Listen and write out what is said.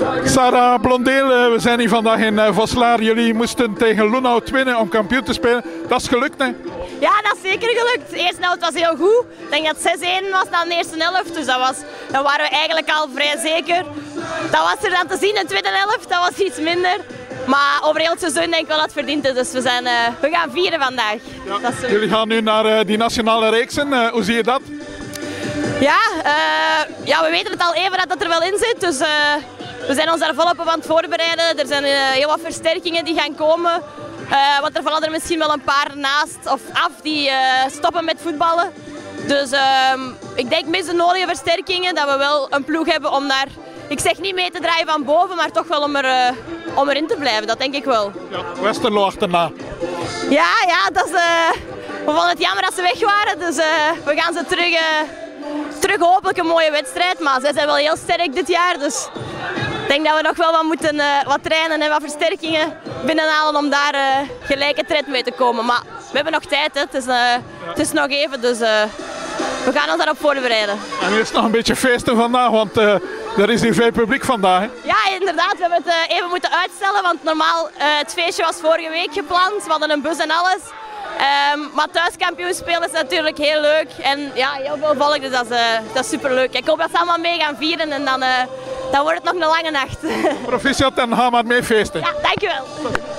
Sarah Blondeel, we zijn hier vandaag in Voslaar. Jullie moesten tegen Loenhout winnen om kampioen te spelen. Dat is gelukt, hè? Ja, dat is zeker gelukt. De eerste helft was heel goed. Ik denk dat het 6-1 was dan de eerste helft. Dus dat waren we eigenlijk al vrij zeker. Dat was er dan te zien in de tweede helft. Dat was iets minder. Maar over heel het seizoen denk ik wel dat het verdiend is. Dus we gaan vieren vandaag. Ja. Jullie gaan nu naar die nationale reeksen. Hoe zie je dat? Ja, we weten het al even dat er wel in zit. Dus we zijn ons daar volop op aan het voorbereiden. Er zijn heel wat versterkingen die gaan komen. Want er vallen er misschien wel een paar naast of af die stoppen met voetballen. Dus ik denk met de nodige versterkingen dat we wel een ploeg hebben om daar, ik zeg niet mee te draaien van boven, maar toch wel om erin te blijven. Dat denk ik wel. Ja, Westerlo achterna. Ja, dat is, we vonden het jammer dat ze weg waren. Dus we gaan ze terug hopelijk een mooie wedstrijd. Maar zij zijn wel heel sterk dit jaar. Dus ik denk dat we nog wel wat trainen en wat versterkingen binnenhalen om daar gelijke tred mee te komen. Maar we hebben nog tijd, hè. Het is nog even, dus we gaan ons daarop voorbereiden. En er is nog een beetje feesten vandaag, want er is hier veel publiek vandaag. Hè? Ja, inderdaad. We hebben het even moeten uitstellen, want normaal het feestje was vorige week gepland. We hadden een bus en alles. Maar thuiskampioen spelen is natuurlijk heel leuk en ja, heel veel volk, dus dat is superleuk. Ik hoop dat ze allemaal mee gaan vieren en dan wordt het nog een lange nacht. Proficiat en ga maar mee feesten. Ja, dankjewel.